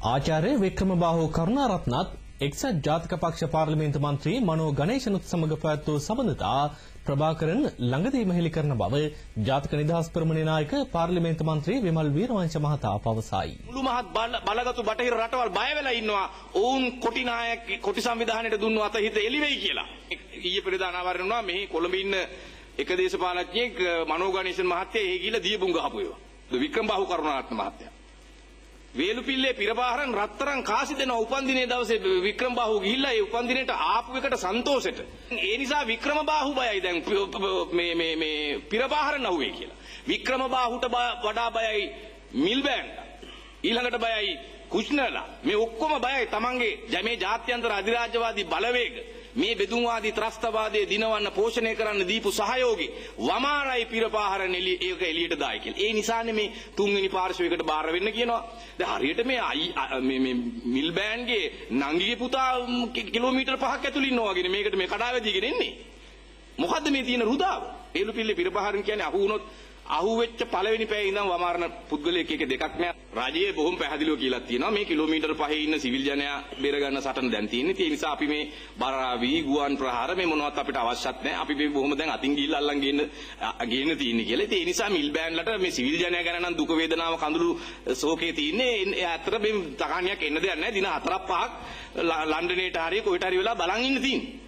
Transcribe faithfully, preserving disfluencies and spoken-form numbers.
ආචාර්ය වික්‍රමබාහු කරුණාරත්නත් එක්සත් ජාතික පක්ෂ පාර්ලිමේන්තු මන්ත්‍රී මනෝ ගණේශනුත් සමග පැවැත් වූ සබඳතා ප්‍රභාකරන් ළඟදීම හෙළි කරන බව ජාතික නිදහස් පෙරමුණේ නායක පාර්ලිමේන්තු මන්ත්‍රී විමල් වීරවංශ මහතා පවසයි. මුළු මහත් බලගතු බටහිර රටවල් බය වෙලා ඉන්නවා ඔවුන් කොටි නායක කොටි සංවිධානයට දුන්නු අතහිත එළි වෙයි කියලා. ඊයේ පෙරේදා අනාවරණ වුණා මෙහි කොළඹ ඉන්න එක දේශපාලඥයෙක් මනෝ ගණේශන් මහත්තයා එහි ගිහලා දියබුංග ගහපු ඒවා. වික්‍රමබාහු කරුණාරත්න මහත්තයා. වේලුපිල්ලේ පිරපාහරන් රත්තරන් කාසි දෙනවා උපන්දිනේ දවසේ වික්‍රමබාහු ගිහිල්ලා ඒ උපන්දිනේට ආපු එකට සන්තෝෂෙට. ඒ නිසා වික්‍රමබාහු බයයි දැන් මේ මේ මේ පිරපාහරන් අහුවේ කියලා. වික්‍රමබාහුට වඩා බයයි මිල්බෑන්ඩ්. ඊළඟට බයයි කුෂ්ණලා. මේ ඔක්කොම බයයි තමන්ගේ මේ ජාත්‍යන්තර අධිරාජ්‍යවාදී බලවේග මේ බෙදුම්වාදී ත්‍රස්තවාදයේ දිනවන්න පෝෂණය කරන්න දීපු සහයෝගී වමාරයි පිරපාහරන් එළිය ඒක එළියට දායි කියලා. ඒ නිසානේ මේ තුන්වෙනි පාර්ශවයකට බාර වෙන්න කියනවා. දැන් හරියට මේ මේ මේ මිල්බෑන්ගේ නංගිගේ පුතා කිලෝමීටර් පහක් ඇතුළේ ඉන්නවා වගේ මේකට මේ කඩාවැදීගෙන එන්නේ. මොකද්ද මේ තියෙන රුදාව? ඒලුපිල්ලේ පිරපාහරන් කියන්නේ අහු වුණොත් අහු වෙච්ච පළවෙනි පැයේ ඉඳන් වමාරන පුද්ගලයෙක් එක දෙකක් නෑ. රජයේ බොහොම පැහැදිලිව කියලා තියෙනවා මේ කිලෝමීටර් පහේ ඉන්න සිවිල් ජනයා බේර ගන්න සටන දැන් තියෙන්නේ. ඒ නිසා අපි මේ බරාවි ගුවන් ප්‍රහාර මේ මොනවත් අපිට අවශ්‍යත් නෑ. අපි මේ බොහොම දැන් අතින් ගිහිල්ලා අල්ලන් ගේන්න ගේන්න තියෙන්නේ කියලා. ඒ නිසා මිල් බෑන්ලට මේ සිවිල් ජනයා ගැන නම් දුක වේදනාව කඳුළු ශෝකේ තියෙන්නේ. ඒ අතර මේ තකණියක් එන්න දෙයක් නෑ. දින හතරක් පහක් ලන්ඩනේට හරිය කොහෙට හරි වෙලා බලන් ඉන්න තියෙන්නේ.